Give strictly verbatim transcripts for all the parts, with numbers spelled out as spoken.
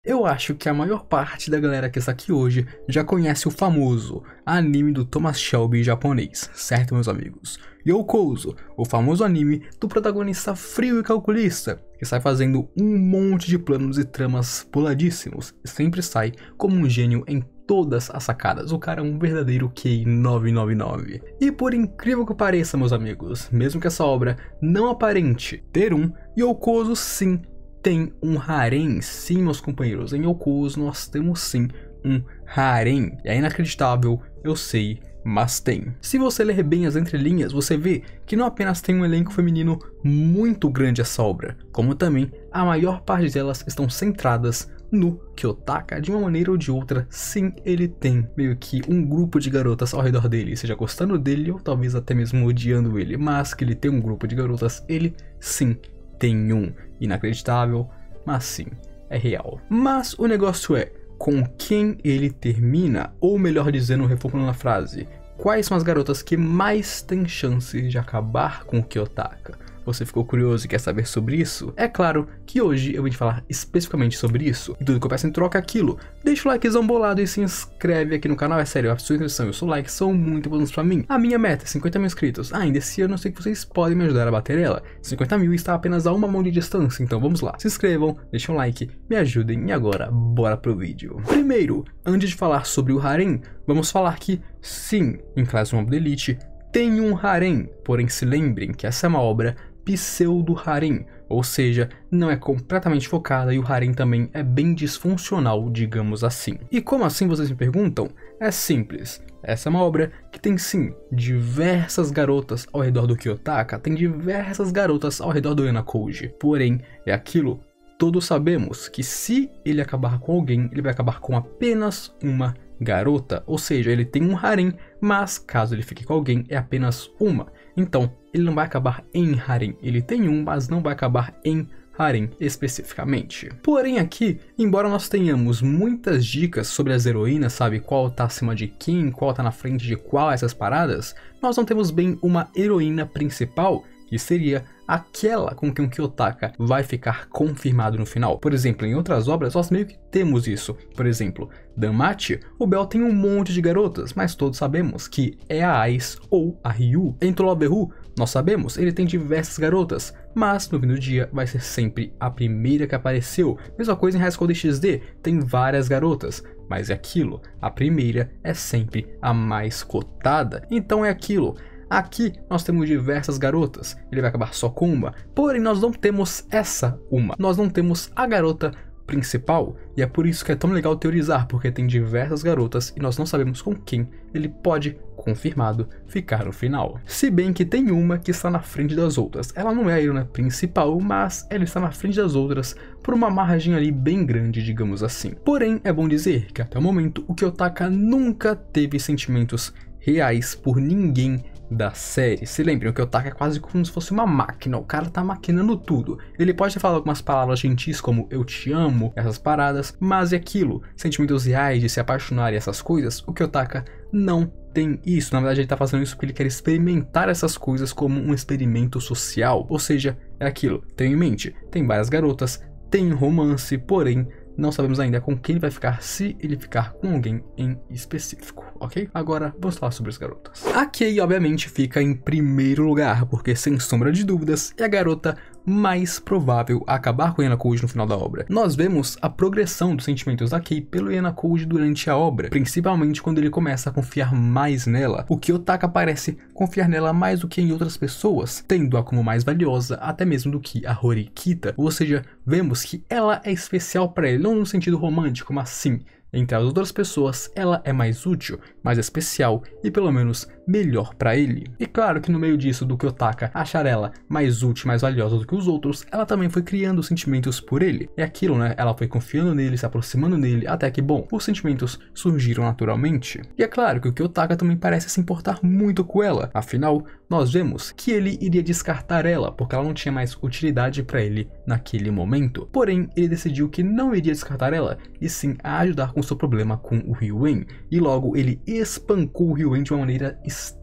Eu acho que a maior parte da galera que está aqui hoje já conhece o famoso anime do Thomas Shelby japonês, certo, meus amigos? Yokoso, o famoso anime do protagonista frio e calculista, que sai fazendo um monte de planos e tramas puladíssimos e sempre sai como um gênio em todas as sacadas. O cara é um verdadeiro Q I nove nove nove. E por incrível que pareça, meus amigos, mesmo que essa obra não aparente ter um, Yokoso sim tem um harém. Sim, meus companheiros, em Yokoso nós temos sim um harém. É inacreditável, eu sei, mas tem. Se você ler bem as entrelinhas, você vê que não apenas tem um elenco feminino muito grande essa obra, como também a maior parte delas estão centradas no Kiyotaka de uma maneira ou de outra. Sim, ele tem meio que um grupo de garotas ao redor dele, seja gostando dele ou talvez até mesmo odiando ele, mas que ele tem um grupo de garotas, ele sim tem um. Inacreditável, mas sim, é real. Mas o negócio é, com quem ele termina? Ou melhor dizendo, reformulando a frase, quais são as garotas que mais têm chances de acabar com o Kiyotaka? Você ficou curioso e quer saber sobre isso? É claro que hoje eu vim te falar especificamente sobre isso. E tudo que eu peço em troca é aquilo. Deixa o likezão bolado e se inscreve aqui no canal. É sério, a sua inscrição e o seu like são muito importantes pra mim. A minha meta é cinquenta mil inscritos. Ainda esse ano eu sei que vocês podem me ajudar a bater ela. cinquenta mil está apenas a uma mão de distância, então vamos lá. Se inscrevam, deixem um like, me ajudem e agora bora pro vídeo. Primeiro, antes de falar sobre o harém, vamos falar que sim, em Classroom of the Elite tem um harém. Porém se lembrem que essa é uma obra pseudo-harém, ou seja, não é completamente focada e o harém também é bem disfuncional, digamos assim. E como assim, vocês me perguntam? É simples, essa é uma obra que tem sim diversas garotas ao redor do Kiyotaka, tem diversas garotas ao redor do Enakoji, porém é aquilo, todos sabemos que se ele acabar com alguém, ele vai acabar com apenas uma garota, ou seja, ele tem um harém, mas caso ele fique com alguém, é apenas uma. Então, ele não vai acabar em harém, ele tem um, mas não vai acabar em harém especificamente. Porém aqui, embora nós tenhamos muitas dicas sobre as heroínas, sabe, qual tá acima de quem, qual tá na frente de qual essas paradas, nós não temos bem uma heroína principal, que seria aquela com quem o Kiyotaka vai ficar confirmado no final. Por exemplo, em outras obras nós meio que temos isso. Por exemplo, Danmachi, o Bell tem um monte de garotas, mas todos sabemos que é a Ais ou a Ryu. Em To Love Ru, nós sabemos, ele tem diversas garotas, mas no fim do dia vai ser sempre a primeira que apareceu. Mesma coisa em High School D X D, tem várias garotas, mas é aquilo, a primeira é sempre a mais cotada. Então é aquilo. Aqui nós temos diversas garotas, ele vai acabar só com uma, porém nós não temos essa uma, nós não temos a garota principal, e é por isso que é tão legal teorizar, porque tem diversas garotas e nós não sabemos com quem ele pode, confirmado, ficar no final. Se bem que tem uma que está na frente das outras, ela não é a heroína principal, mas ela está na frente das outras por uma margem ali bem grande, digamos assim. Porém, é bom dizer que até o momento o Kiyotaka nunca teve sentimentos reais por ninguém da série. Se lembrem, o Kiyotaka é quase como se fosse uma máquina, o cara tá maquinando tudo. Ele pode ter falado algumas palavras gentis como eu te amo, essas paradas, mas é aquilo, sentimentos reais de se apaixonar e essas coisas, o Kiyotaka não tem isso. Na verdade ele tá fazendo isso porque ele quer experimentar essas coisas como um experimento social, ou seja, é aquilo, tenha em mente, tem várias garotas, tem romance, porém não sabemos ainda com quem ele vai ficar, se ele ficar com alguém em específico, ok? Agora, vamos falar sobre as garotas. A Kei, obviamente, fica em primeiro lugar, porque, sem sombra de dúvidas, é a garota mais provável a acabar com o Enakoji no final da obra. Nós vemos a progressão dos sentimentos da Kei pelo Enakoji durante a obra, principalmente quando ele começa a confiar mais nela. O Kiyotaka parece confiar nela mais do que em outras pessoas, tendo-a como mais valiosa até mesmo do que a Horikita, ou seja, vemos que ela é especial para ele, não no sentido romântico, mas sim, entre as outras pessoas, ela é mais útil, mais especial e pelo menos melhor para ele. E claro que no meio disso do Kiyotaka achar ela mais útil, mais valiosa do que os outros, ela também foi criando sentimentos por ele. É aquilo, né? Ela foi confiando nele, se aproximando dele, até que, bom, os sentimentos surgiram naturalmente. E é claro que o Kiyotaka também parece se importar muito com ela, afinal, nós vemos que ele iria descartar ela, porque ela não tinha mais utilidade para ele naquele momento. Porém, ele decidiu que não iria descartar ela, e sim a ajudar com seu problema com o Ryuen, e logo ele espancou o Ryuen de uma maneira extremamente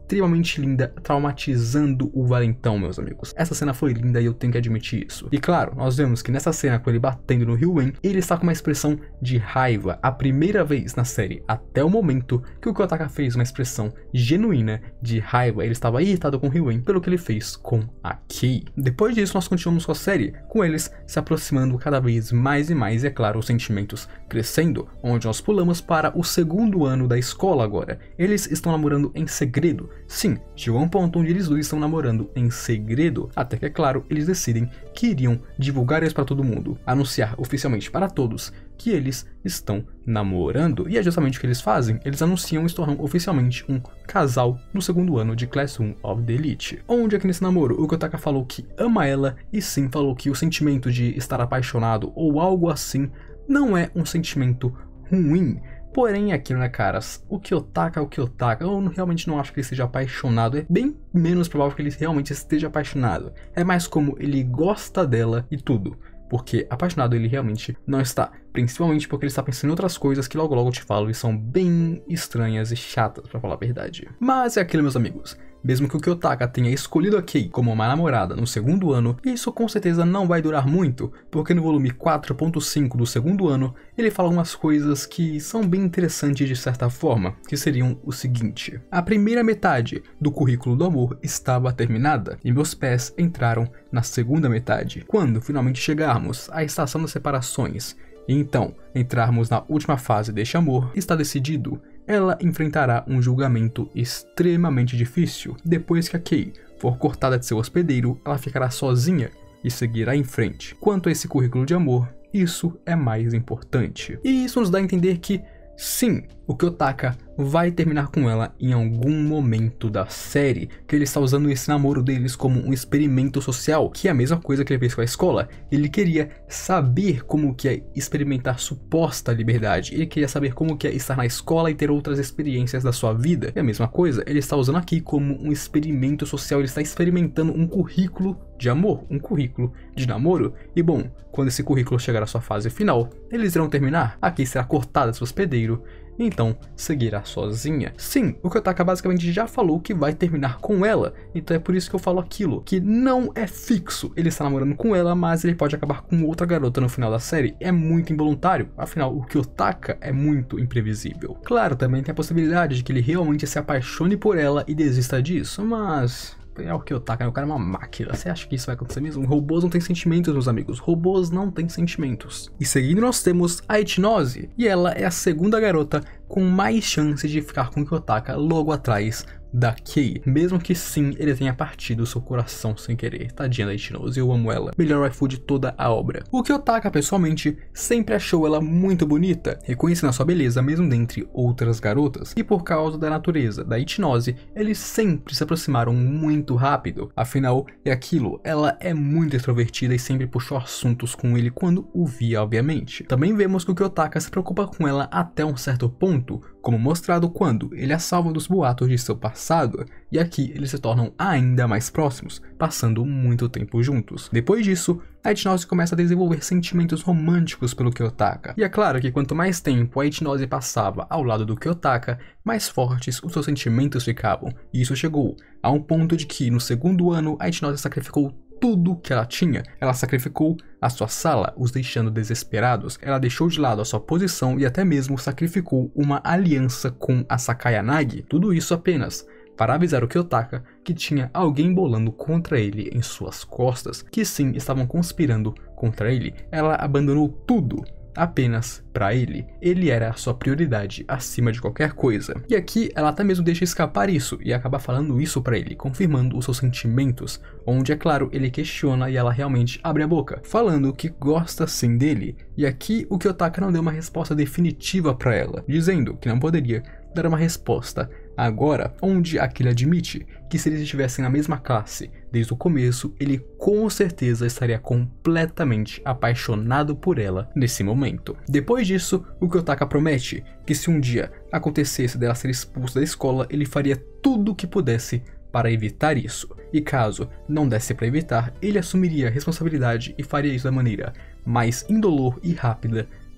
extremamente linda, traumatizando o valentão, meus amigos. Essa cena foi linda e eu tenho que admitir isso. E claro, nós vemos que nessa cena, com ele batendo no Ryuen, ele está com uma expressão de raiva, a primeira vez na série, até o momento, que o Kiyotaka fez uma expressão genuína de raiva. Ele estava irritado com o Ryuen pelo que ele fez com a Kei. Depois disso, nós continuamos com a série, com eles se aproximando cada vez mais e mais, e é claro, os sentimentos crescendo, onde nós pulamos para o segundo ano da escola agora. Eles estão namorando em segredo. Sim, chegou a um ponto onde eles dois estão namorando em segredo, até que, é claro, eles decidem que iriam divulgar isso para todo mundo, anunciar oficialmente para todos que eles estão namorando. E é justamente o que eles fazem. Eles anunciam e se tornam oficialmente um casal no segundo ano de Class um of the Elite. Onde aqui nesse namoro, o Kiyotaka falou que ama ela e sim falou que o sentimento de estar apaixonado ou algo assim não é um sentimento ruim. Porém, aquilo, né, caras, o Kiyotaka é o Kiyotaka. Eu realmente não acho que ele esteja apaixonado. É bem menos provável que ele realmente esteja apaixonado. É mais como ele gosta dela e tudo. Porque apaixonado ele realmente não está. Principalmente porque ele está pensando em outras coisas que logo logo eu te falo e são bem estranhas e chatas, pra falar a verdade. Mas é aquilo, meus amigos. Mesmo que o Kiyotaka tenha escolhido a Kei como uma namorada no segundo ano, isso com certeza não vai durar muito, porque no volume quatro ponto cinco do segundo ano, ele fala umas coisas que são bem interessantes de certa forma, que seriam o seguinte: a primeira metade do currículo do amor estava terminada, e meus pés entraram na segunda metade, quando finalmente chegarmos à estação das separações, e então entrarmos na última fase deste amor, está decidido. Ela enfrentará um julgamento extremamente difícil. Depois que a Kei for cortada de seu hospedeiro, ela ficará sozinha e seguirá em frente. Quanto a esse currículo de amor, isso é mais importante. E isso nos dá a entender que, sim, o Kiyotaka vai terminar com ela em algum momento da série, que ele está usando esse namoro deles como um experimento social, que é a mesma coisa que ele fez com a escola. Ele queria saber como que é experimentar suposta liberdade, ele queria saber como que é estar na escola e ter outras experiências da sua vida. E a mesma coisa, ele está usando aqui como um experimento social, ele está experimentando um currículo de amor, um currículo de namoro. E bom, quando esse currículo chegar à sua fase final, eles irão terminar, a Kei será cortada do seu hospedeiro, então seguirá sozinha. Sim, o Kiyotaka basicamente já falou que vai terminar com ela, então é por isso que eu falo aquilo, que não é fixo. Ele está namorando com ela, mas ele pode acabar com outra garota no final da série. É muito involuntário, afinal o Kiyotaka é muito imprevisível. Claro, também tem a possibilidade de que ele realmente se apaixone por ela e desista disso, mas... é o Kiyotaka, né? O cara é uma máquina. Você acha que isso vai acontecer mesmo? Robôs não têm sentimentos, meus amigos. Robôs não têm sentimentos. E seguindo nós temos a Ichinose. E ela é a segunda garota com mais chances de ficar com o Kiyotaka logo atrás da Kei. Mesmo que sim, ele tenha partido seu coração sem querer. Tadinha da Ichinose, eu amo ela. Melhor waifu de toda a obra. O Kiyotaka, pessoalmente, sempre achou ela muito bonita, reconhecendo a sua beleza mesmo dentre outras garotas. E por causa da natureza da Ichinose, eles sempre se aproximaram muito rápido. Afinal, é aquilo, ela é muito extrovertida e sempre puxou assuntos com ele quando o via, obviamente. Também vemos que o Kiyotaka se preocupa com ela até um certo ponto, como mostrado quando ele a salva dos boatos de seu passado, e aqui eles se tornam ainda mais próximos, passando muito tempo juntos. Depois disso, a Ichinose começa a desenvolver sentimentos românticos pelo Kiyotaka, e é claro que quanto mais tempo a Ichinose passava ao lado do Kiyotaka, mais fortes os seus sentimentos ficavam, e isso chegou a um ponto de que no segundo ano a Ichinose sacrificou tudo que ela tinha. Ela sacrificou a sua sala, os deixando desesperados. Ela deixou de lado a sua posição e até mesmo sacrificou uma aliança com a Sakayanagi. Tudo isso apenas para avisar o Kiyotaka que tinha alguém bolando contra ele em suas costas, que sim, estavam conspirando contra ele. Ela abandonou tudo apenas para ele. Ele era a sua prioridade acima de qualquer coisa. E aqui ela até mesmo deixa escapar isso e acaba falando isso para ele, confirmando os seus sentimentos, onde é claro ele questiona e ela realmente abre a boca, falando que gosta sim dele. E aqui o Kiyotaka não deu uma resposta definitiva para ela, dizendo que não poderia dar uma resposta agora, onde aquele admite que se eles estivessem na mesma classe desde o começo, ele com certeza estaria completamente apaixonado por ela nesse momento. Depois disso, o Kiyotaka promete que se um dia acontecesse dela ser expulsa da escola, ele faria tudo o que pudesse para evitar isso. E caso não desse para evitar, ele assumiria a responsabilidade e faria isso da maneira mais indolor e rápida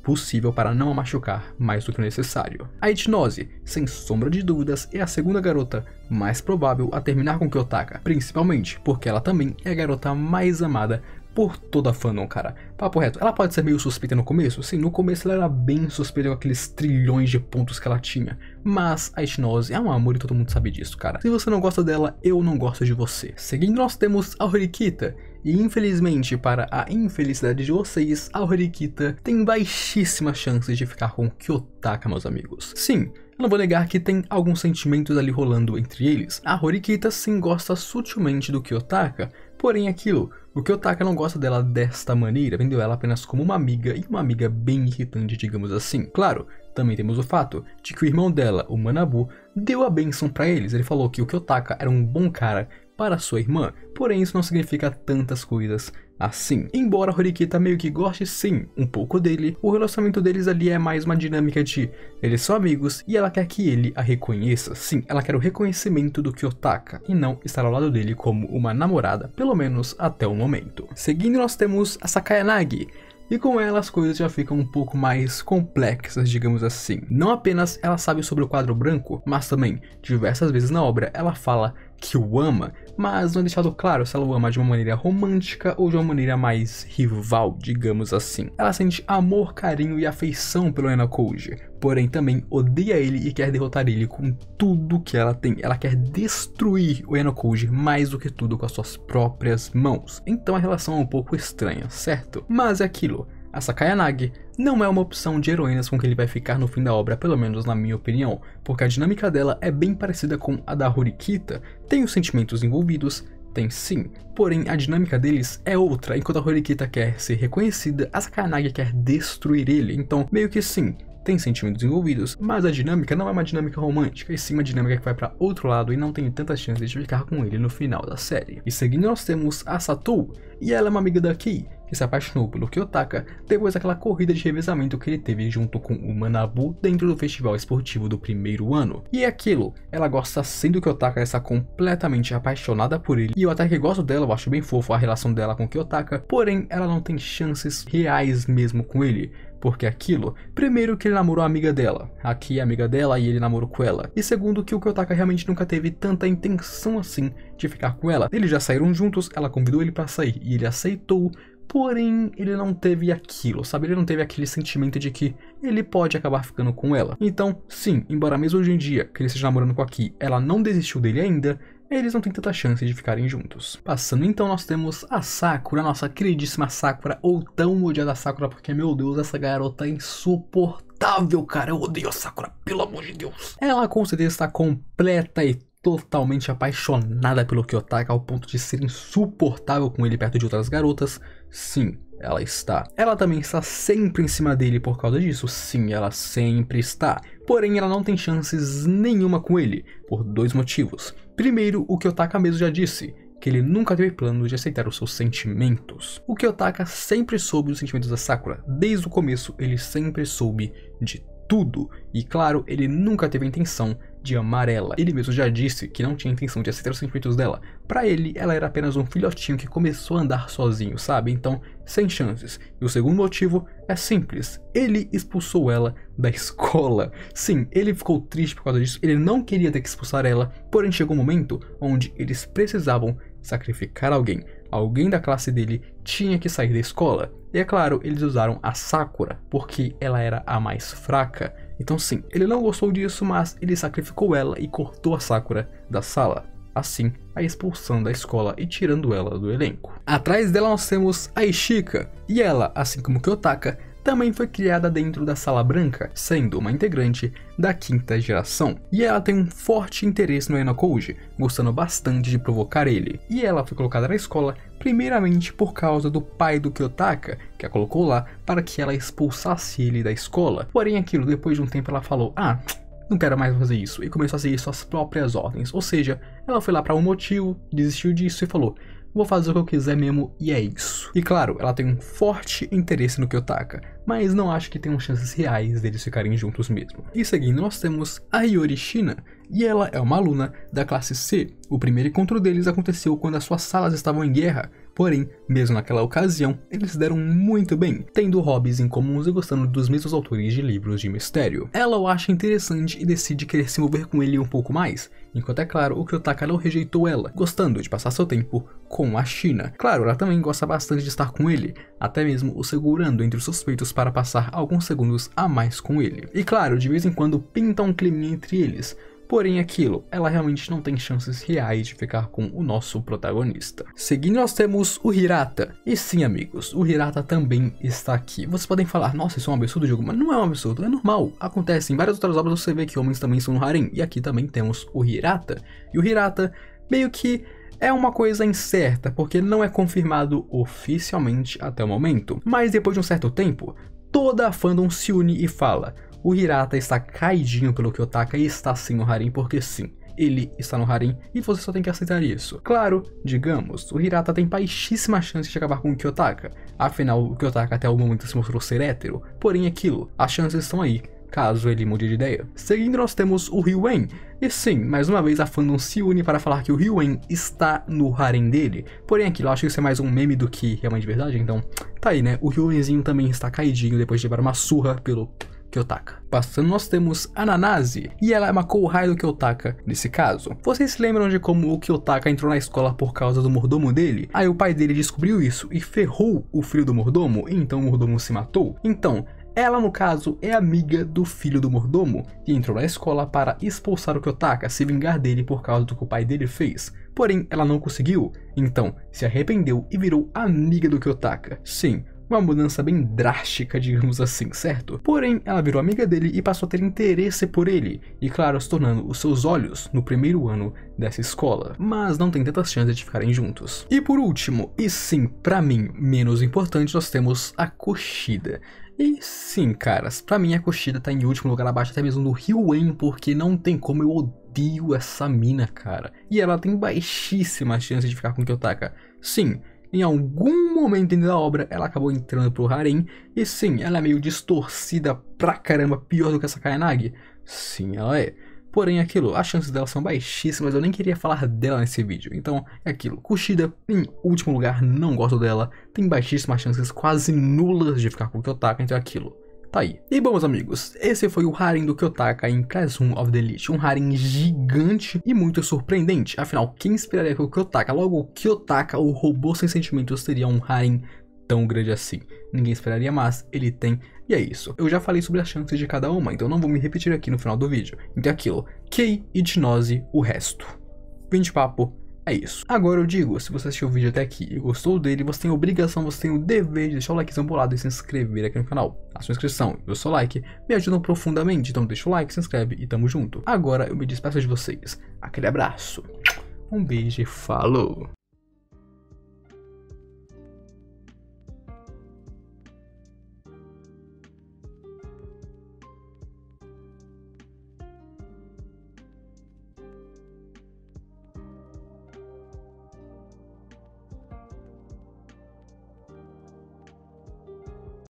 possível para não a machucar mais do que o necessário. A Ichnose, sem sombra de dúvidas, é a segunda garota mais provável a terminar com Kiyotaka, principalmente porque ela também é a garota mais amada por toda a fandom, cara. Papo reto, ela pode ser meio suspeita no começo? Sim, no começo ela era bem suspeita com aqueles trilhões de pontos que ela tinha. Mas a Ichnose é um amor e todo mundo sabe disso, cara. Se você não gosta dela, eu não gosto de você. Seguindo, nós temos a Horikita. E infelizmente, para a infelicidade de vocês, a Horikita tem baixíssimas chances de ficar com Kiyotaka, meus amigos. Sim, eu não vou negar que tem alguns sentimentos ali rolando entre eles. A Horikita sim gosta sutilmente do Kiyotaka, porém aquilo, o Kiyotaka não gosta dela desta maneira, vendo ela apenas como uma amiga e uma amiga bem irritante, digamos assim. Claro, também temos o fato de que o irmão dela, o Manabu, deu a bênção pra eles. Ele falou que o Kiyotaka era um bom cara para sua irmã, porém isso não significa tantas coisas assim. Embora a Horikita meio que goste sim um pouco dele, o relacionamento deles ali é mais uma dinâmica de eles são amigos e ela quer que ele a reconheça. Sim, ela quer o reconhecimento do Kiyotaka e não estar ao lado dele como uma namorada, pelo menos até o momento. Seguindo, nós temos a Sakayanagi. E com ela as coisas já ficam um pouco mais complexas, digamos assim. Não apenas ela sabe sobre o quadro branco, mas também, diversas vezes na obra, ela fala que o ama, mas não é deixado claro se ela o ama de uma maneira romântica ou de uma maneira mais rival, digamos assim. Ela sente amor, carinho e afeição pelo Enakouji, porém também odeia ele e quer derrotar ele com tudo que ela tem. Ela quer destruir o Enakouji mais do que tudo com as suas próprias mãos. Então a relação é um pouco estranha, certo? Mas é aquilo. A Sakayanagi não é uma opção de heroínas com que ele vai ficar no fim da obra, pelo menos na minha opinião, porque a dinâmica dela é bem parecida com a da Horikita. Tem os sentimentos envolvidos, tem sim, porém a dinâmica deles é outra. Enquanto a Horikita quer ser reconhecida, a Sakayanagi quer destruir ele, então meio que sim, tem sentimentos envolvidos, mas a dinâmica não é uma dinâmica romântica, e sim uma dinâmica que vai para outro lado e não tem tantas chances de ficar com ele no final da série. E seguindo nós temos a Satou, e ela é uma amiga da Kei, que se apaixonou pelo Kiyotaka depois daquela corrida de revezamento que ele teve junto com o Manabu dentro do festival esportivo do primeiro ano. E é aquilo, ela gosta sim do Kiyotaka, está completamente apaixonada por ele, e eu até que gosto dela, eu acho bem fofo a relação dela com o Kiyotaka, porém ela não tem chances reais mesmo com ele. Porque aquilo, primeiro que ele namorou a amiga dela, aqui é amiga dela e ele namorou com ela. E segundo que o Kiyotaka realmente nunca teve tanta intenção assim de ficar com ela. Eles já saíram juntos, ela convidou ele pra sair e ele aceitou. Porém, ele não teve aquilo, sabe? Ele não teve aquele sentimento de que ele pode acabar ficando com ela. Então, sim, embora mesmo hoje em dia que ele esteja namorando com a Kei, ela não desistiu dele ainda, eles não têm tanta chance de ficarem juntos. Passando então, nós temos a Sakura, nossa queridíssima Sakura, ou tão odiada Sakura, porque, meu Deus, essa garota é insuportável, cara. Eu odeio a Sakura, pelo amor de Deus. Ela com certeza está completa e totalmente apaixonada pelo Kiyotaka ao ponto de ser insuportável com ele perto de outras garotas. Sim, ela está. Ela também está sempre em cima dele por causa disso. Sim, ela sempre está. Porém, ela não tem chances nenhuma com ele, por dois motivos. Primeiro, o Kiyotaka mesmo já disse que ele nunca teve plano de aceitar os seus sentimentos. O Kiyotaka sempre soube dos sentimentos da Sakura. Desde o começo, ele sempre soube de tudo. E claro, ele nunca teve a intenção de amar ela. Ele mesmo já disse que não tinha intenção de aceitar os sentimentos dela. Pra ele, ela era apenas um filhotinho que começou a andar sozinho, sabe? Então, sem chances. E o segundo motivo é simples. Ele expulsou ela da escola. Sim, ele ficou triste por causa disso. Ele não queria ter que expulsar ela. Porém, chegou um momento onde eles precisavam sacrificar alguém. Alguém da classe dele tinha que sair da escola. E é claro, eles usaram a Sakura, porque ela era a mais fraca. Então sim, ele não gostou disso, mas ele sacrificou ela e cortou a Sakura da sala. Assim, a expulsando da escola e tirando ela do elenco. Atrás dela nós temos a Ishika, e ela, assim como Kiyotaka, também foi criada dentro da Sala Branca, sendo uma integrante da quinta geração. E ela tem um forte interesse no Enakouji, gostando bastante de provocar ele. E ela foi colocada na escola primeiramente por causa do pai do Kiyotaka, que a colocou lá para que ela expulsasse ele da escola. Porém aquilo, depois de um tempo ela falou, ah, não quero mais fazer isso, e começou a seguir suas próprias ordens. Ou seja, ela foi lá para um motivo, desistiu disso e falou, vou fazer o que eu quiser mesmo e é isso. E claro, ela tem um forte interesse no Kiyotaka, mas não acho que tenham chances reais deles ficarem juntos mesmo. E seguindo nós temos a Hiyori Shina, e ela é uma aluna da classe C. O primeiro encontro deles aconteceu quando as suas salas estavam em guerra, Porém, mesmo naquela ocasião, eles se deram muito bem, tendo hobbies em comuns e gostando dos mesmos autores de livros de mistério. Ela o acha interessante e decide querer se envolver com ele um pouco mais, enquanto é claro, o Kiyotaka não rejeitou ela, gostando de passar seu tempo com a China. Claro, ela também gosta bastante de estar com ele, até mesmo o segurando entre os suspeitos para passar alguns segundos a mais com ele. E claro, de vez em quando pinta um clima entre eles. Porém aquilo, ela realmente não tem chances reais de ficar com o nosso protagonista. Seguindo nós temos o Hirata. E sim amigos, o Hirata também está aqui. Vocês podem falar, nossa, isso é um absurdo, Diogo, mas não é um absurdo, é normal. Acontece em várias outras obras você vê que homens também são no harem. E aqui também temos o Hirata. E o Hirata meio que é uma coisa incerta, porque não é confirmado oficialmente até o momento. Mas depois de um certo tempo, toda a fandom se une e fala: o Hirata está caidinho pelo Kiyotaka e está sim no harem porque sim, ele está no harem e você só tem que aceitar isso. Claro, digamos, o Hirata tem baixíssima chance de acabar com o Kiyotaka, afinal o Kiyotaka até o momento se mostrou ser hétero, porém aquilo, as chances estão aí, caso ele mude de ideia. Seguindo nós temos o Ryuen, e sim, mais uma vez a fandom se une para falar que o Ryuen está no harem dele, porém aquilo, eu acho que isso é mais um meme do que realmente verdade, então tá aí né, o Ryuenzinho também está caidinho depois de levar uma surra pelo Kiyotaka. Passando nós temos a Nanase, e ela é uma Kouhai do Kiyotaka nesse caso. Vocês se lembram de como o Kiyotaka entrou na escola por causa do mordomo dele? Aí o pai dele descobriu isso e ferrou o filho do mordomo, e então o mordomo se matou? Então, ela no caso é amiga do filho do mordomo, e entrou na escola para expulsar o Kiyotaka, se vingar dele por causa do que o pai dele fez. Porém, ela não conseguiu, então se arrependeu e virou amiga do Kiyotaka. Sim, uma mudança bem drástica, digamos assim, certo? Porém, ela virou amiga dele e passou a ter interesse por ele, e claro, se tornando os seus olhos no primeiro ano dessa escola, mas não tem tantas chances de ficarem juntos. E por último, e sim, pra mim, menos importante, nós temos a Kushida. E sim, caras, pra mim a Kushida tá em último lugar abaixo até mesmo do Ryuen, porque não tem como, eu odeio essa mina, cara. E ela tem baixíssima chance de ficar com o Kiyotaka. Sim, em algum momento dentro da obra, ela acabou entrando pro harem, e sim, ela é meio distorcida pra caramba, pior do que essa Kayanagi. Sim, ela é. Porém, aquilo, as chances dela são baixíssimas, eu nem queria falar dela nesse vídeo. Então, é aquilo, Kushida, em último lugar, não gosto dela, tem baixíssimas chances, quase nulas de ficar com o Kiyotaka, então é aquilo. Tá aí. E bom, meus amigos, esse foi o harem do Kiyotaka em Classroom of the Elite. Um harem gigante e muito surpreendente. Afinal, quem esperaria que o Kiyotaka, logo o Kiyotaka, o robô sem sentimentos, teria um harem tão grande assim? Ninguém esperaria, mas ele tem. E é isso. Eu já falei sobre as chances de cada uma, então não vou me repetir aqui no final do vídeo. Então é aquilo. Kei e Chinose, o resto. Fim de papo. É isso. Agora eu digo, se você assistiu o vídeo até aqui e gostou dele, você tem a obrigação, você tem o dever de deixar o likezão bolado e se inscrever aqui no canal. A sua inscrição e o seu like me ajudam profundamente, então deixa o like, se inscreve e tamo junto. Agora eu me despeço de vocês. Aquele abraço, um beijo e falou!